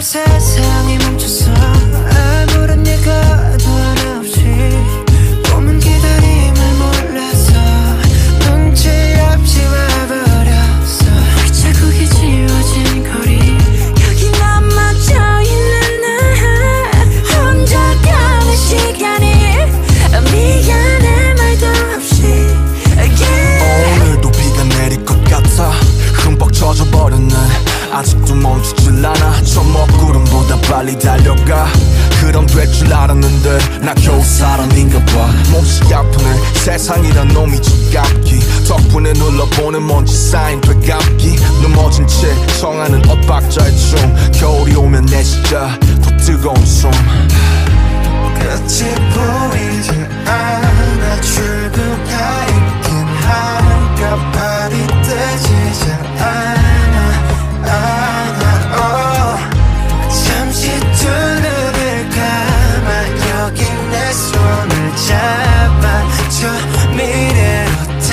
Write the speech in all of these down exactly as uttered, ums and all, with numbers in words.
세상이 멈춰서 아무런 예가도 하나 없이 꿈은 기다림을 몰라서 눈치 없이 와버렸어. 자국이 지워진 거리 여기 넘어져 있는 나 혼자 가는 시간이 미안해 말도 없이 yeah. 오늘도 비가 내릴 것 같아 흠뻑 젖어버렸네. 아직도 멈추질 않아. 저 먹구름보다 빨리 달려가. 그럼 될 줄 알았는데 나 겨우 사람인가 봐. 몹시 아프네 세상이란 놈이 지갑기. 덕분에 눌러보는 먼지 쌓인 되감기. 넘어진 채 청하는 엇박자의 춤. 겨울이 오면 내 진짜 더 뜨거운 숨. 끝이 보이지 않아. 출구가 있긴 한가발이 뜨지 않아. 잠시 두 눈을 감아 여기 내 손을 잡아줘. 미래로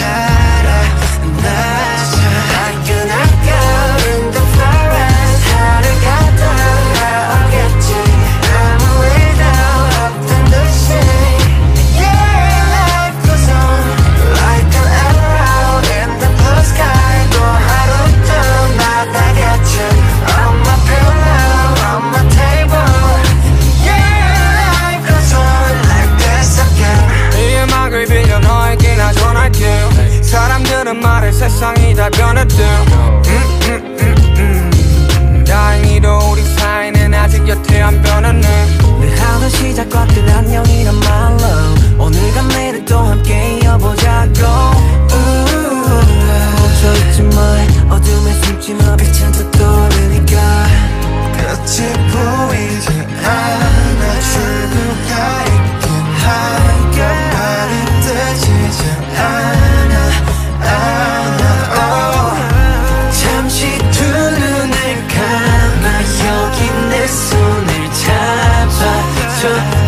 달아나자. I cannot go in the forest. 하루가 돌아오겠지. I'm without up in the shade. Yeah, life goes on like an arrow in the blue sky. 또 하루 또 나가겠지. On my pillow, on my table. Yeah, life goes on like this again. 이 음악을 빌려 너에게 나 전할게. 사람들은 말해 세상이 다 변했대. 음, 음, 음, 음. 다행히도 우리 사이는 아직 여태 안 변했네. 늘 하던 시작과 끝 안녕이란 말로 오늘과 내일 또 함께 이어보자고. 멈춰있지 마 어둠에 숨지마 빛은 더 떠오르니까. 끝이 보이지 않아. 출구가 있긴 한가발이 뜨지 않아. 잠시 두 눈을 감아 여기 내 손을 잡아줘.